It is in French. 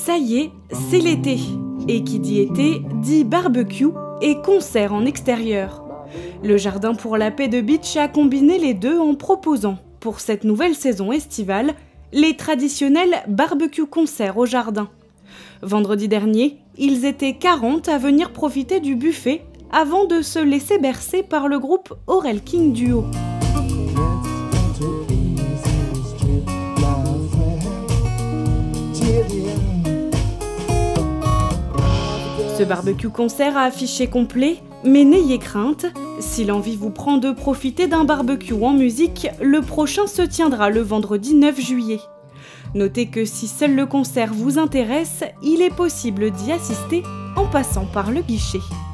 Ça y est, c'est l'été. Et qui dit été, dit barbecue et concert en extérieur. Le Jardin pour la paix de Bitche a combiné les deux en proposant, pour cette nouvelle saison estivale, les traditionnels barbecue-concerts au jardin. Vendredi dernier, ils étaient 40 à venir profiter du buffet avant de se laisser bercer par le groupe Aurel King Duo. Ce barbecue-concert a affiché complet, mais n'ayez crainte, si l'envie vous prend de profiter d'un barbecue en musique, le prochain se tiendra le vendredi 9 juillet. Notez que si seul le concert vous intéresse, il est possible d'y assister en passant par le guichet.